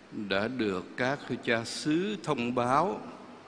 đã được các cha xứ thông báo,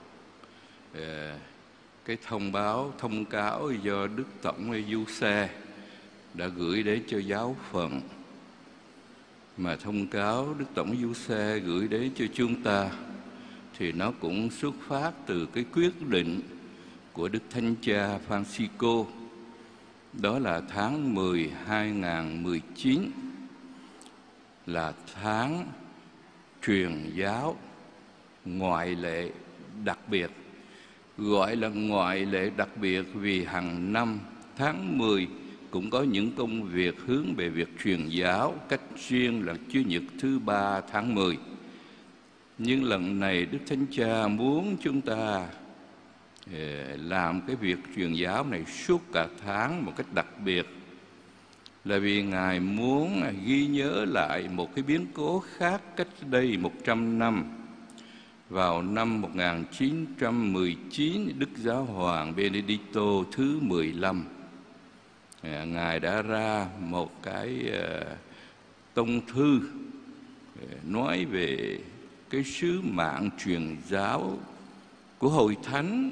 cái thông cáo do Đức Tổng Du Xe đã gửi đến cho giáo phận, mà thông cáo Đức Tổng Du Xe gửi đến cho chúng ta thì nó cũng xuất phát từ cái quyết định của Đức Thánh Cha Francisco. Đó là tháng 10 2019 là tháng truyền giáo ngoại lệ đặc biệt. Gọi là ngoại lệ đặc biệt vì hàng năm tháng 10 cũng có những công việc hướng về việc truyền giáo, cách riêng là Chủ nhật thứ 3 tháng 10. Nhưng lần này Đức Thánh Cha muốn chúng ta làm cái việc truyền giáo này suốt cả tháng một cách đặc biệt, là vì Ngài muốn ghi nhớ lại một cái biến cố khác cách đây 100 năm. Vào năm 1919, Đức Giáo hoàng Benedicto thứ 15, Ngài đã ra một cái tông thư nói về cái sứ mạng truyền giáo của Hội Thánh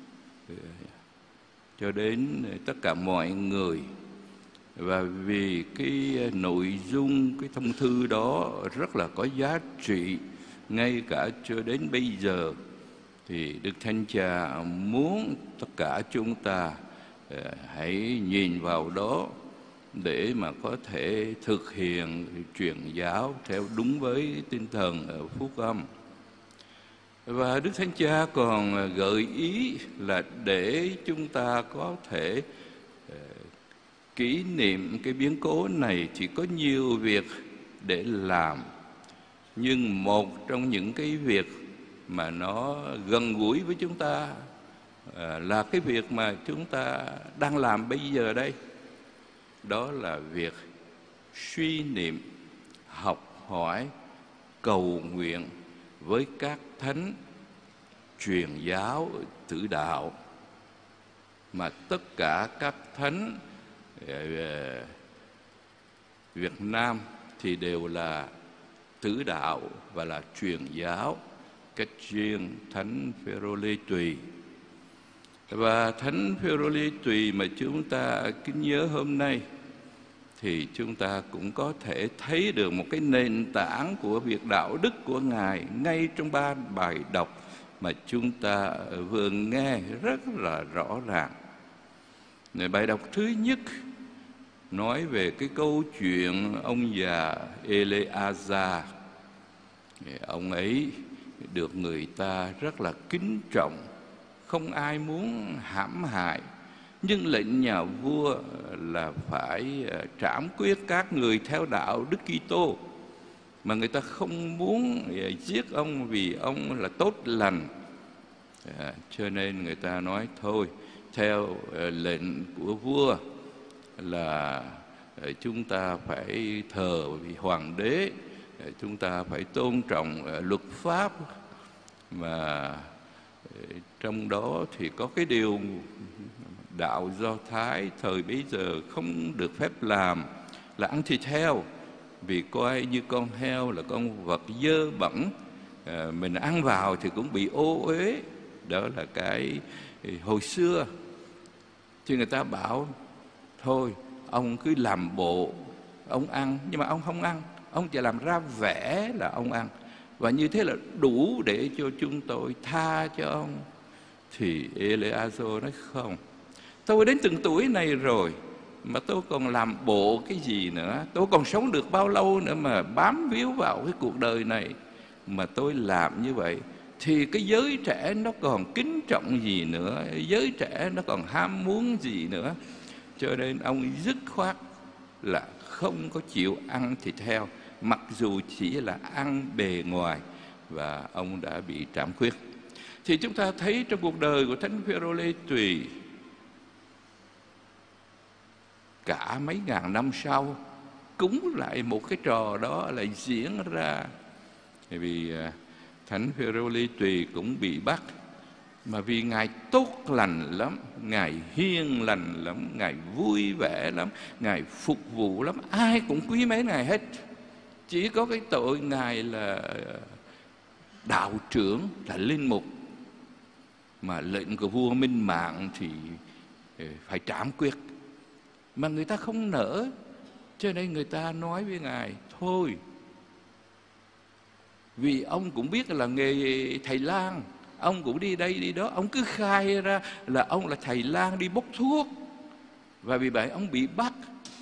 cho đến tất cả mọi người. Và vì cái nội dung cái thông thư đó rất là có giá trị, ngay cả cho đến bây giờ, thì Đức Thánh Cha muốn tất cả chúng ta hãy nhìn vào đó để mà có thể thực hiện truyền giáo theo đúng với tinh thần phúc âm. Và Đức Thánh Cha còn gợi ý là để chúng ta có thể kỷ niệm cái biến cố này thì có nhiều việc để làm. Nhưng một trong những cái việc mà nó gần gũi với chúng ta là cái việc mà chúng ta đang làm bây giờ đây. Đó là việc suy niệm, học hỏi, cầu nguyện với các thánh truyền giáo tử đạo, mà tất cả các thánh Việt Nam thì đều là tử đạo và là truyền giáo, cách riêng Thánh Phêrô Lê Tùy. Và Thánh Phêrô Lê Tùy mà chúng ta kính nhớ hôm nay thì chúng ta cũng có thể thấy được một cái nền tảng của việc đạo đức của Ngài ngay trong 3 bài đọc mà chúng ta vừa nghe rất là rõ ràng. Bài đọc thứ nhất nói về cái câu chuyện ông già Eleazar. Ông ấy được người ta rất là kính trọng, không ai muốn hãm hại, nhưng lệnh nhà vua là phải trảm quyết các người theo đạo Đức Kitô, mà người ta không muốn giết ông vì ông là tốt lành. Cho nên người ta nói thôi, theo lệnh của vua là chúng ta phải thờ vì hoàng đế, chúng ta phải tôn trọng luật pháp, mà trong đó thì có cái điều đạo Do Thái thời bấy giờ không được phép làm là ăn thịt heo, vì coi như con heo là con vật dơ bẩn, mình ăn vào thì cũng bị ô uế. Đó là cái hồi xưa. Thì người ta bảo thôi ông cứ làm bộ ông ăn, nhưng mà ông không ăn, ông chỉ làm ra vẻ là ông ăn, và như thế là đủ để cho chúng tôi tha cho ông. Thì Eleazar nói không, tôi đến từng tuổi này rồi mà tôi còn làm bộ cái gì nữa, tôi còn sống được bao lâu nữa mà bám víu vào cái cuộc đời này. Mà tôi làm như vậy thì cái giới trẻ nó còn kính trọng gì nữa, giới trẻ nó còn ham muốn gì nữa. Cho nên ông dứt khoát là không có chịu ăn thịt heo, mặc dù chỉ là ăn bề ngoài, và ông đã bị trảm quyết. Thì chúng ta thấy trong cuộc đời của Thánh Phêrô Lê Tùy, cả mấy ngàn năm sau cũng lại một cái trò đó lại diễn ra. Vì Thánh Phêrô Lê Tùy cũng bị bắt, mà vì Ngài tốt lành lắm, Ngài hiền lành lắm, Ngài vui vẻ lắm, Ngài phục vụ lắm, ai cũng quý mến Ngài hết. Chỉ có cái tội Ngài là đạo trưởng, là linh mục, mà lệnh của vua Minh Mạng thì phải trảm quyết. Mà người ta không nỡ, cho nên người ta nói với Ngài thôi, vì ông cũng biết là nghề thầy lang, ông cũng đi đây đi đó, ông cứ khai ra là ông là thầy lang đi bốc thuốc, và vì vậy ông bị bắt.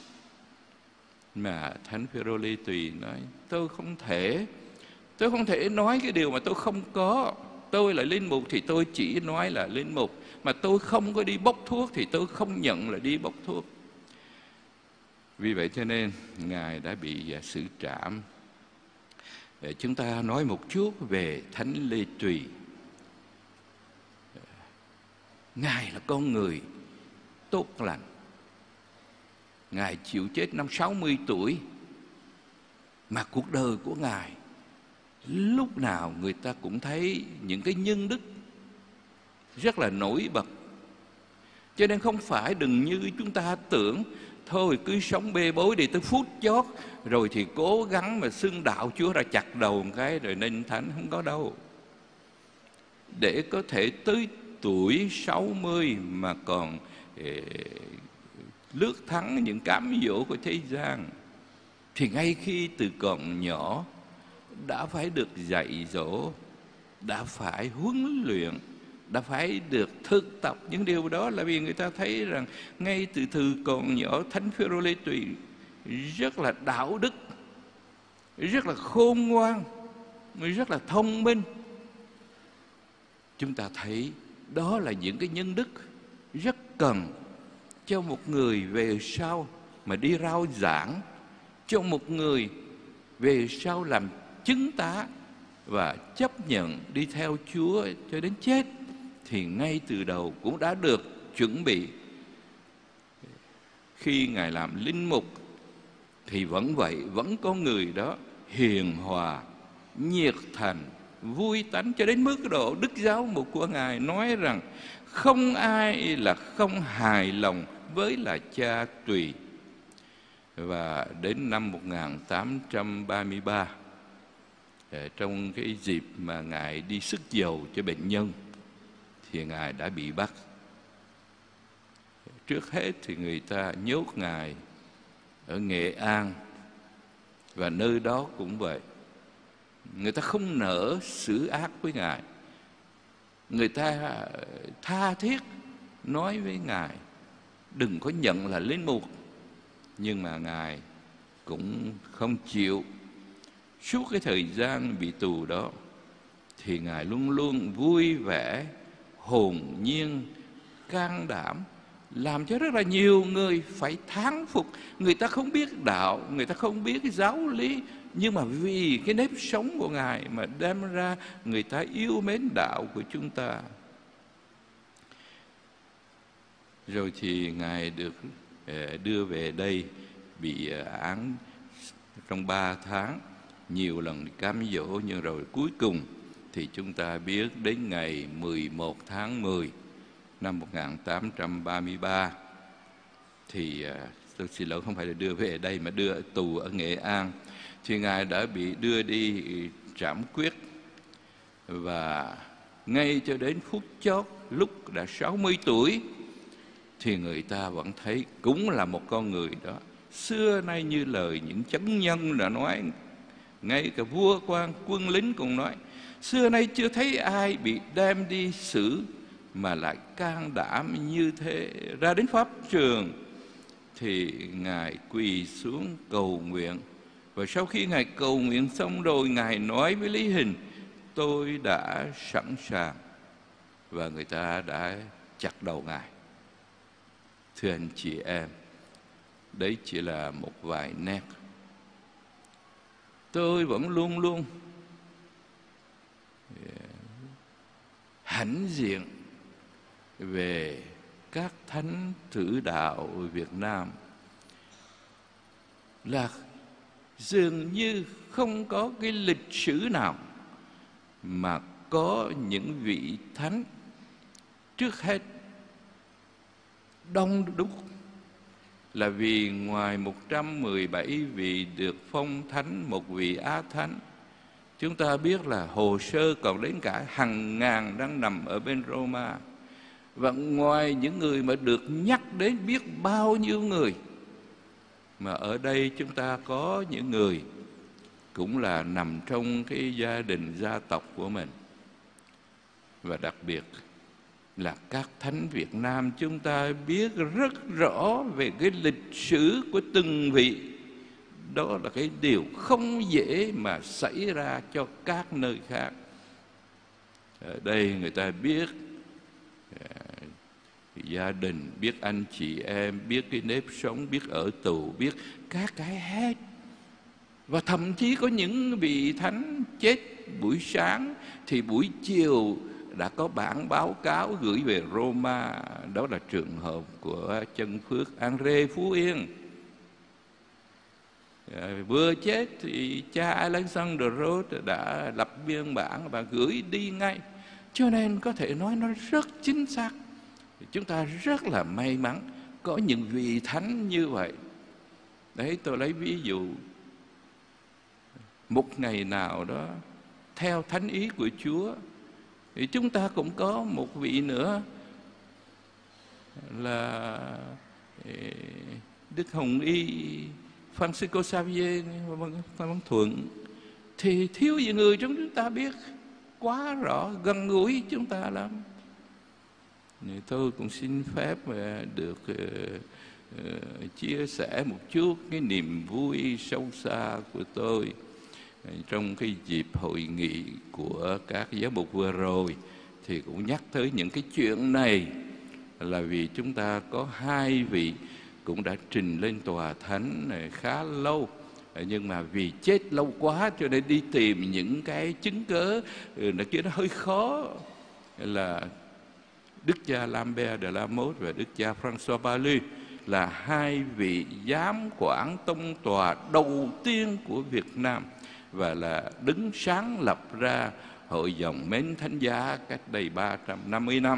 Mà Thánh Phêrô-lê Tùy nói tôi không thể nói cái điều mà tôi không có. Tôi là linh mục thì tôi chỉ nói là linh mục, mà tôi không có đi bốc thuốc thì tôi không nhận là đi bốc thuốc. Vì vậy cho nên Ngài đã bị xử trảm. Để chúng ta nói một chút về Thánh Lê Tùy. Ngài là con người tốt lành. Ngài chịu chết năm 60 tuổi, mà cuộc đời của Ngài lúc nào người ta cũng thấy những cái nhân đức rất là nổi bật. Cho nên không phải đừng như chúng ta tưởng thôi cứ sống bê bối đi tới phút chót rồi thì cố gắng mà xưng đạo Chúa ra chặt đầu một cái rồi nên thánh. Không có đâu. Để có thể tới tuổi 60 mà còn lướt thắng những cám dỗ của thế gian, thì ngay khi từ còn nhỏ đã phải được dạy dỗ, đã phải huấn luyện, đã phải được thực tập những điều đó. Là vì người ta thấy rằng ngay từ còn nhỏ Thánh Phêrô-lê Tùy rất là đạo đức, rất là khôn ngoan, rất là thông minh. Chúng ta thấy đó là những cái nhân đức rất cần cho một người về sau mà đi rao giảng, cho một người về sau làm chứng tá và chấp nhận đi theo Chúa cho đến chết, thì ngay từ đầu cũng đã được chuẩn bị. Khi Ngài làm linh mục thì vẫn vậy, vẫn có người đó hiền hòa, nhiệt thành, vui tánh, cho đến mức độ Đức Giáo Mục của Ngài nói rằng không ai là không hài lòng với là cha Tùy. Và đến năm 1833, trong cái dịp mà Ngài đi sức dầu cho bệnh nhân, thì Ngài đã bị bắt. Trước hết thì người ta nhốt Ngài ở Nghệ An, và nơi đó cũng vậy. Người ta không nỡ xử ác với Ngài. Người ta tha thiết nói với Ngài đừng có nhận là linh mục, nhưng mà Ngài cũng không chịu. Suốt cái thời gian bị tù đó thì Ngài luôn luôn vui vẻ, hồn nhiên, can đảm, làm cho rất là nhiều người phải thán phục. Người ta không biết đạo, người ta không biết cái giáo lý, nhưng mà vì cái nếp sống của Ngài mà đem ra người ta yêu mến đạo của chúng ta. Rồi thì Ngài được đưa về đây, bị án trong 3 tháng, nhiều lần cám dỗ, nhưng rồi cuối cùng thì chúng ta biết đến ngày 11 tháng 10 năm 1833 thì tôi xin lỗi, không phải là đưa về đây mà đưa tù ở Nghệ An, thì Ngài đã bị đưa đi trảm quyết. Và ngay cho đến phút chót, lúc đã 60 tuổi, thì người ta vẫn thấy cũng là một con người đó. Xưa nay như lời những chánh nhân đã nói, ngay cả vua quan quân lính cũng nói, xưa nay chưa thấy ai bị đem đi xử mà lại can đảm như thế. Ra đến pháp trường thì Ngài quỳ xuống cầu nguyện. Và sau khi Ngài cầu nguyện xong rồi, Ngài nói với Lý Hình, tôi đã sẵn sàng. Và người ta đã chặt đầu Ngài. Thưa anh chị em, đấy chỉ là một vài nét. Tôi vẫn luôn luôn hãnh diện về các thánh tử đạo Việt Nam, là dường như không có cái lịch sử nào mà có những vị thánh trước hết đông đúc, là vì ngoài 117 vị được phong thánh, một vị á thánh, chúng ta biết là hồ sơ còn đến cả hàng ngàn đang nằm ở bên Roma. Và ngoài những người mà được nhắc đến biết bao nhiêu người, mà ở đây chúng ta có những người cũng là nằm trong cái gia đình gia tộc của mình. Và đặc biệt là các thánh Việt Nam, chúng ta biết rất rõ về cái lịch sử của từng vị. Đó là cái điều không dễ mà xảy ra cho các nơi khác. Ở đây người ta biết gia đình, biết anh chị em, biết cái nếp sống, biết ở tù, biết các cái hết. Và thậm chí có những vị thánh chết buổi sáng thì buổi chiều đã có bản báo cáo gửi về Roma. Đó là trường hợp của chân phước Andre Phú Yên. Vừa chết thì cha Alexander Rhodes đã lập biên bản và gửi đi ngay. Cho nên có thể nói nó rất chính xác. Chúng ta rất là may mắn có những vị thánh như vậy. Đấy, tôi lấy ví dụ, một ngày nào đó theo thánh ý của Chúa thì chúng ta cũng có một vị nữa là Đức Hồng Y Francisco Xavier Văn Thuận. Thì thiếu gì người chúng ta biết quá rõ, gần gũi chúng ta lắm. Tôi cũng xin phép được chia sẻ một chút cái niềm vui sâu xa của tôi trong cái dịp hội nghị của các giám mục vừa rồi. Thì cũng nhắc tới những cái chuyện này là vì chúng ta có hai vị cũng đã trình lên tòa thánh này khá lâu, nhưng mà vì chết lâu quá cho nên đi tìm những cái chứng cớ nó kia nó hơi khó, là Đức cha Lambert de la Mothe và Đức cha François Palu là hai vị giám quản tông tòa đầu tiên của Việt Nam và là đứng sáng lập ra Hội dòng Mến Thánh Giá cách đây 350 năm.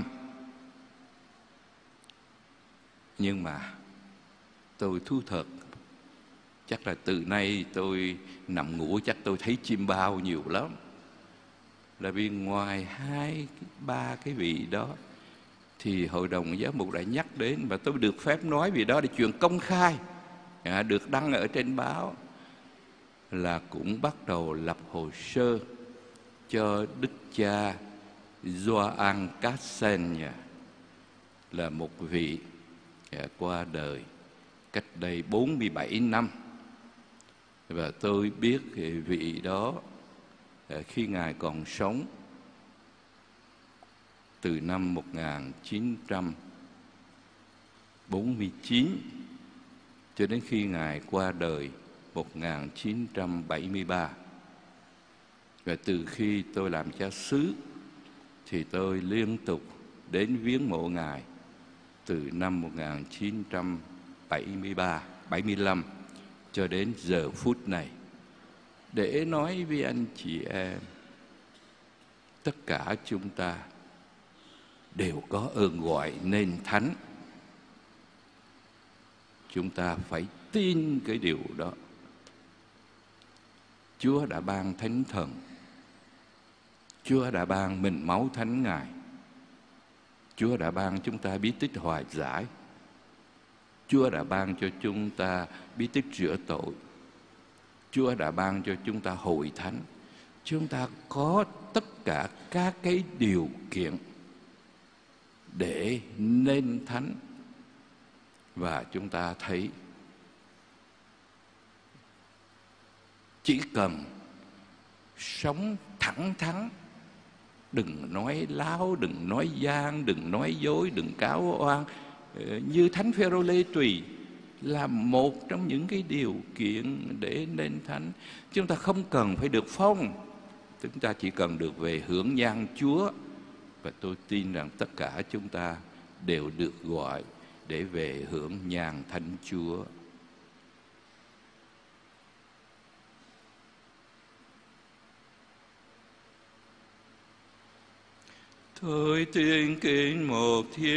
Nhưng mà tôi thú thật, chắc là từ nay tôi nằm ngủ chắc tôi thấy chim bao nhiều lắm. Là vì ngoài hai, ba cái vị đó thì Hội đồng Giám mục đã nhắc đến, và tôi được phép nói vì đó là chuyện công khai, được đăng ở trên báo, là cũng bắt đầu lập hồ sơ cho Đức cha Gioan Cassen, là một vị qua đời cách đây 47 năm. Và tôi biết vị đó khi Ngài còn sống, từ năm 1949 cho đến khi Ngài qua đời 1973. Và từ khi tôi làm cha xứ thì tôi liên tục đến viếng mộ Ngài từ năm 1975 cho đến giờ phút này, để nói với anh chị em, tất cả chúng ta đều có ơn gọi nên thánh. Chúng ta phải tin cái điều đó. Chúa đã ban thánh thần, Chúa đã ban mình máu thánh Ngài, Chúa đã ban chúng ta bí tích hòa giải, Chúa đã ban cho chúng ta bí tích rửa tội, Chúa đã ban cho chúng ta hội thánh. Chúng ta có tất cả các cái điều kiện để nên thánh. Và chúng ta thấy chỉ cần sống thẳng thắn, đừng nói láo, đừng nói gian, đừng nói dối, đừng cáo oan, như Thánh Phêrô Lê Tùy là một trong những cái điều kiện để nên thánh. Chúng ta không cần phải được phong, chúng ta chỉ cần được về hưởng nhan Chúa. Và tôi tin rằng tất cả chúng ta đều được gọi để về hưởng nhan Thánh Chúa. Tôi tuyên kính một thiên